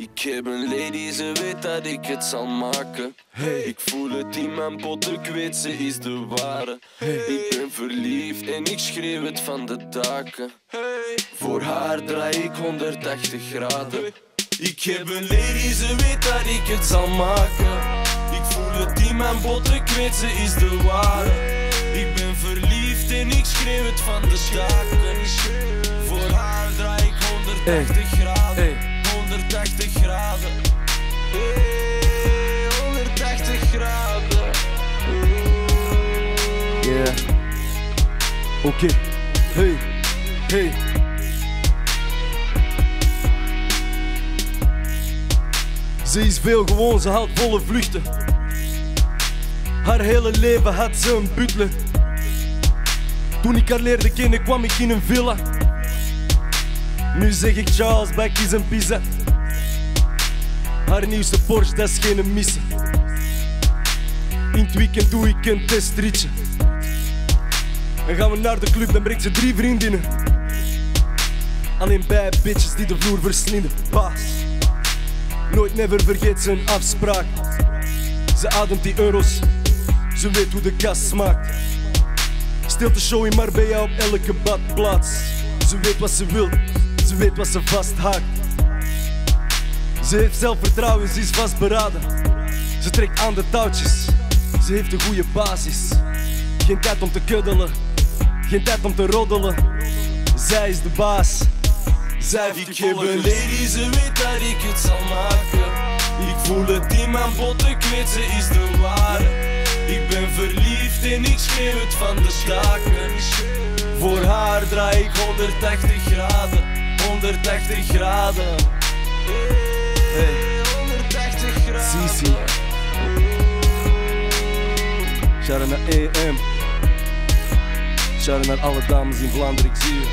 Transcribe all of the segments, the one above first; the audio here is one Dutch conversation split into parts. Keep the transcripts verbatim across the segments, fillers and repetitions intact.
Ik heb een lady, ze weet dat ik het zal maken. Hey. Ik voel het in mijn bot, ik weet ze is de ware. Hey. Ik ben verliefd en ik schreeuw het van de daken. Hey. Voor haar draai ik honderdtachtig graden. Ik heb een lady, ze weet dat ik het zal maken. Ik voel het in mijn bot, ik weet ze is de ware. Ik ben verliefd en ik schreeuw het van de daken. Voor haar draai ik honderdtachtig graden. Hey. honderdtachtig graden. Hey, honderdtachtig graden. Yeah. Oké. Okay. Hey. Hey. Ze is veel gewoon, ze haalt volle vluchten. Haar hele leven had ze een butler. Toen ik haar leerde kennen kwam ik in een villa. Nu zeg ik Charles, bakjes en pizza. Haar nieuwste Porsche, dat is geen missen. In het weekend doe ik een testritje. En gaan we naar de club, dan brengt ze drie vriendinnen. Alleen bij bitches die de vloer verslinden. Baas, nooit never vergeet ze een afspraak. Ze ademt die euro's, ze weet hoe de kast smaakt. Stilte show in Marbella op elke badplaats. Ze weet wat ze wil, ze weet wat ze vasthaakt. Ze heeft zelfvertrouwen, ze is vastberaden. Ze trekt aan de touwtjes, ze heeft een goede basis. Geen tijd om te kuddelen, geen tijd om te roddelen. Zij is de baas, zij heeft Ik heb een lady, ze weet dat ik het zal maken. Ik voel het in mijn bot, ik weet ze is de ware. Ik ben verliefd en ik schreeuw het van de daken. Voor haar draai ik honderdtachtig graden. honderdtachtig graden. Hey, honderdtachtig graden. Sisi. Shout-out naar E M. Shout-out naar alle dames in Vlaanderen, ik zie je.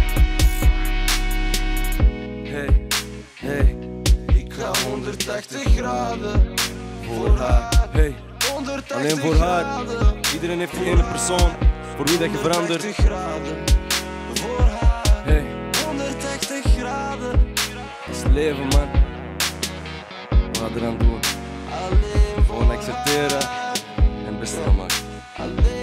Hey, hey. Ik ga honderdtachtig graden. Voor haar. Hey. honderdtachtig Alleen voor haar. graden. Iedereen heeft die ene persoon voor wie dat je verandert. honderdtachtig graden. Voor haar. Hey. honderdtachtig graden. Het is het leven, man. We gaan eraan doen. Alleen voor Gewoon accepteren en best gaan maken. Alleen.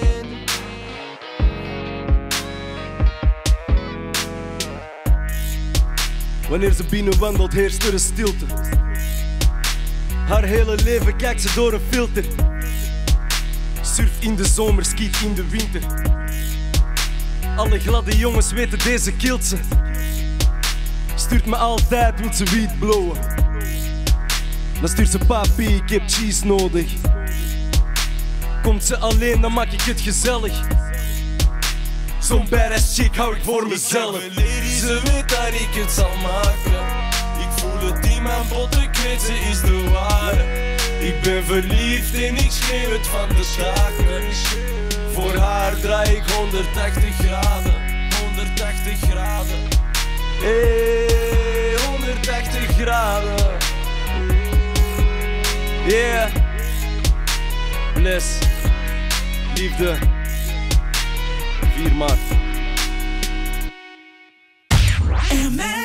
Wanneer ze binnenwandelt heerst er een stilte. Haar hele leven kijkt ze door een filter. Surf in de zomer, skiet in de winter. Alle gladde jongens weten deze kilt ze. Stuurt me altijd, wil ze weed blowen. Dan stuurt ze papi, ik heb cheese nodig. Komt ze alleen, dan maak ik het gezellig. Zo'n badass chick hou ik voor mezelf. Ik heb een lady, ze weet dat ik het zal maken. Ik voel het in mijn bot, ik weet ze is de ware. Ik ben verliefd en ik schreeuw het van de daken. Voor haar draai ik honderdtachtig graden. honderdtachtig graden. Hey, honderdtachtig graden. Yeah. Bless. Liefde. vier maart. M